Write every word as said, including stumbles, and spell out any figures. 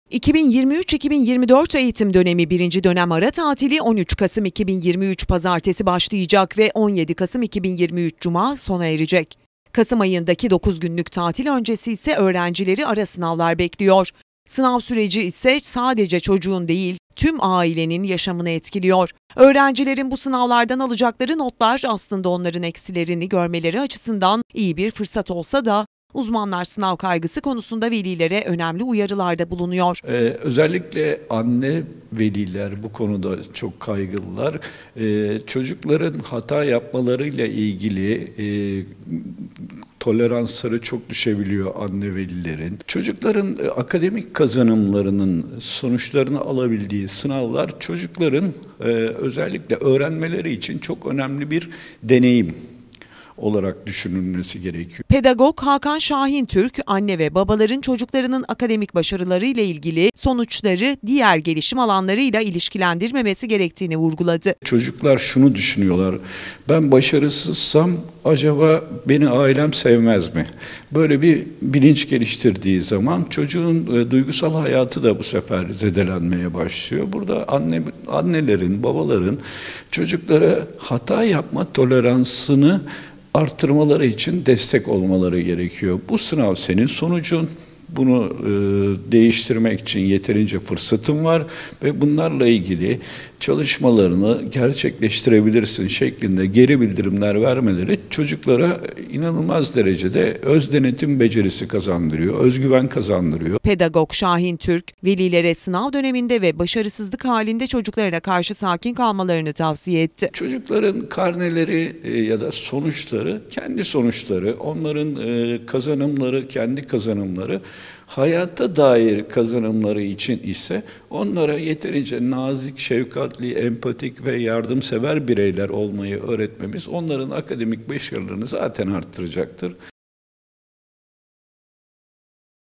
iki bin yirmi üç iki bin yirmi dört eğitim dönemi birinci dönem ara tatili on üç Kasım iki bin yirmi üç Pazartesi başlayacak ve on yedi Kasım iki bin yirmi üç Cuma sona erecek. Kasım ayındaki dokuz günlük tatil öncesi ise öğrencileri ara sınavlar bekliyor. Sınav süreci ise sadece çocuğun değil, tüm ailenin yaşamını etkiliyor. Öğrencilerin bu sınavlardan alacakları notlar aslında onların eksilerini görmeleri açısından iyi bir fırsat olsa da uzmanlar sınav kaygısı konusunda velilere önemli uyarılarda bulunuyor. Ee, özellikle anne veliler bu konuda çok kaygılılar. Ee, çocukların hata yapmalarıyla ilgili e, toleransları çok düşebiliyor anne velilerin. Çocukların e, akademik kazanımlarının sonuçlarını alabildiği sınavlar çocukların e, özellikle öğrenmeleri için çok önemli bir deneyim olarak düşünülmesi gerekiyor. Pedagog Hakan Şahintürk, anne ve babaların çocuklarının akademik başarılarıyla ilgili sonuçları diğer gelişim alanlarıyla ilişkilendirmemesi gerektiğini vurguladı. Çocuklar şunu düşünüyorlar, ben başarısızsam acaba beni ailem sevmez mi? Böyle bir bilinç geliştirdiği zaman çocuğun e, duygusal hayatı da bu sefer zedelenmeye başlıyor. Burada anne, annelerin, babaların çocuklara hata yapma toleransını artırmaları için destek olmaları gerekiyor. Bu sınav senin sonucun. Bunu e, değiştirmek için yeterince fırsatın var ve bunlarla ilgili çalışmalarını gerçekleştirebilirsin şeklinde geri bildirimler vermeleri çocuklara inanılmaz derecede öz denetim becerisi kazandırıyor, özgüven kazandırıyor. Pedagog Şahintürk, velilere sınav döneminde ve başarısızlık halinde çocuklarına karşı sakin kalmalarını tavsiye etti. Çocukların karneleri e, ya da sonuçları kendi sonuçları, onların e, kazanımları kendi kazanımları, hayata dair kazanımları için ise onlara yeterince nazik, şefkatli, empatik ve yardımsever bireyler olmayı öğretmemiz onların akademik başarılarını zaten arttıracaktır.